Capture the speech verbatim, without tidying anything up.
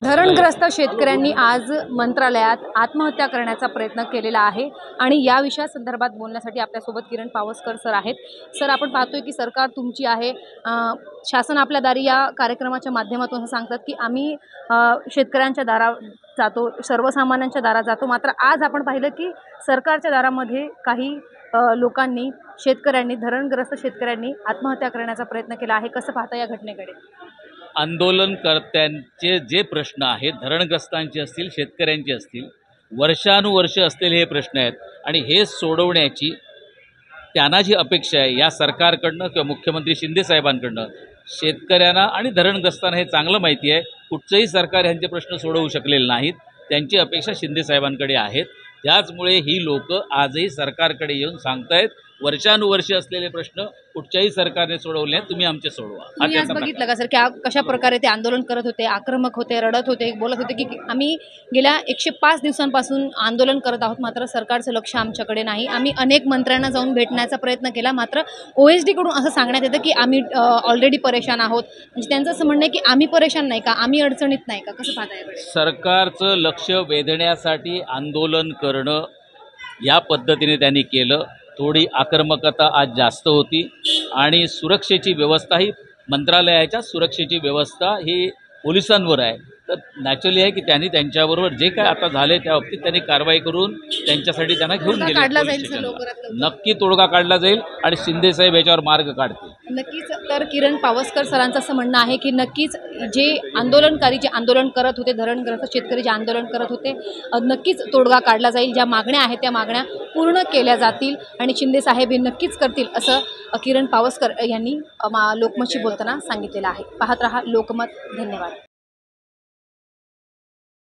धरणग्रस्त शेतकऱ्यांनी आज मंत्रालयात आत्महत्या करण्याचा प्रयत्न केलेला आहे आणि या विषयासंदर्भात बोलण्यासाठी आपल्यासोबत किरण पावसकर सर आहेत। सर, आपण पाहतोय की सरकार तुमची आहे, शासन आपल्या दारी या कार्यक्रमाच्या माध्यमातून सांगतात की आम्ही शेतकऱ्यांच्या दारात जातो, सर्वसामान्यांच्या दारात जातो। मात्र आज आपण पाहिलं की सरकारच्या दारामध्ये काही लोकांनी, शेतकऱ्यांनी, धरणग्रस्त शेतकऱ्यांनी आत्महत्या करण्याचा प्रयत्न केला आहे। कसं पाहता या घटनेकडे? आंदोलनकर्त्यांचे जे प्रश्न आहेत, धरणग्रस्तांचे असतील, शेतकऱ्यांचे असतील, वर्षानुवर्ष असलेले हे प्रश्न आहेत आणि हे सोडवण्याची त्यांना जी अपेक्षा आहे या सरकारकडनं किंवा मुख्यमंत्री शिंदे साहेबांकडनं, शेतकऱ्यांना आणि धरणग्रस्तांना हे चांगलं माहिती आहे। कुठचंही सरकार यांचे प्रश्न सोडवू शकलेले नाहीत, त्यांची अपेक्षा शिंदे साहेबांकडे आहेत। त्याचमुळे ही लोक आजही सरकारकडे येऊन सांगतायत वर्षानुवर्ष असलेले प्रश्न कुठच्याही सरकारने सोडवले नाही, तुम्ही आमचे सोडवा। तुम्ही आज बघितलं का सर की कशा प्रकारे ते आंदोलन करत होते, आक्रमक होते, रडत होते, बोलत होते की आम्ही गेल्या एकशे पाच दिवसांपासून आंदोलन करत आहोत, मात्र सरकारचं लक्ष आमच्याकडे नाही। आम्ही अनेक मंत्र्यांना जाऊन भेटण्याचा प्रयत्न केला, मात्र ओएसडी कडून असं सांगण्यात येतं की आम्ही ऑलरेडी परेशान आहोत। म्हणजे त्यांचं असं म्हणणं आहे की आम्ही परेशान नाही का, आम्ही अडचणीत नाही का? कसं पाहता याकडे? सरकारचं लक्ष वेधण्यासाठी आंदोलन करणं या पद्धतीने त्यांनी केलं। थोडी आक्रमकता आज जास्त होती आणि सुरक्षेची व्यवस्था ही, मंत्रालयाच्या सुरक्षेची व्यवस्था ही पोलिसांवर आहे। तर नॅचरली आहे की त्यांनी त्यांच्याबरोबर जे काय आता झाले त्या बाबतीत त्यांनी कारवाई करून त्यांच्यासाठी त्यांना घेऊन गेले। नक्की तोडगा काढला जाईल आणि शिंदे साहेब याच्यावर मार्ग काढतील नक्कीच। तर किरण पावसकर सरांचं असं म्हणणं आहे की नक्कीच जे आंदोलनकारी जे आंदोलन करत होते, धरणग्रस्त शेतकरी जे आंदोलन करत होते, नक्कीच तोडगा काढला जाईल। ज्या मागण्या आहेत त्या मागण्या पूर्ण केल्या जातील आणि शिंदे साहेब हे नक्कीच करतील, असं किरण पावसकर यांनी लोकमतशी बोलताना सांगितलेलं आहे। पाहत रहा लोकमत। धन्यवाद।